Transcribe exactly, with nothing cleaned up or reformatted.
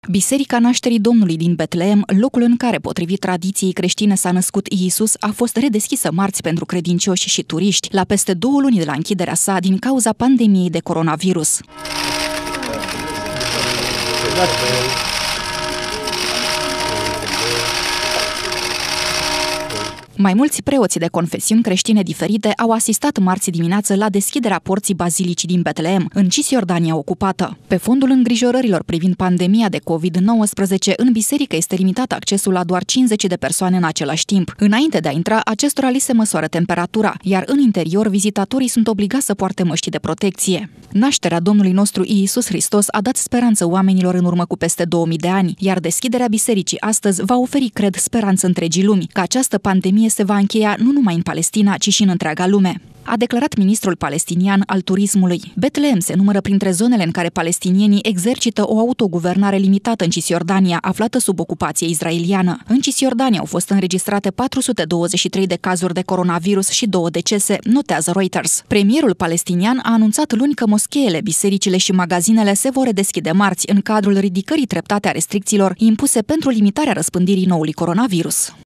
Biserica Nașterii Domnului din Betleem, locul în care, potrivit tradiției creștine, s-a născut Iisus, a fost redeschisă marți pentru credincioși și turiști, la peste două luni de la închiderea sa din cauza pandemiei de coronavirus. Mai mulți preoți de confesiuni creștine diferite au asistat marți dimineață la deschiderea porții bazilicii din Betleem, în Cisjordania ocupată. Pe fondul îngrijorărilor privind pandemia de covid nouăsprezece, în biserică este limitat accesul la doar cincizeci de persoane în același timp. Înainte de a intra, acestora li se măsoară temperatura, iar în interior vizitatorii sunt obligați să poarte măști de protecție. Nașterea Domnului nostru Iisus Hristos a dat speranță oamenilor în urmă cu peste două mii de ani, iar deschiderea bisericii astăzi va oferi, cred, speranță întregii lumi, că această pandemie se va încheia nu numai în Palestina, ci și în întreaga lume. A declarat ministrul palestinian al turismului. Betleem se numără printre zonele în care palestinienii exercită o autoguvernare limitată în Cisjordania, aflată sub ocupație izraeliană. În Cisjordania au fost înregistrate patru sute douăzeci și trei de cazuri de coronavirus și două decese, notează Reuters. Premierul palestinian a anunțat luni că moscheele, bisericile și magazinele se vor redeschide marți în cadrul ridicării treptate a restricțiilor impuse pentru limitarea răspândirii noului coronavirus.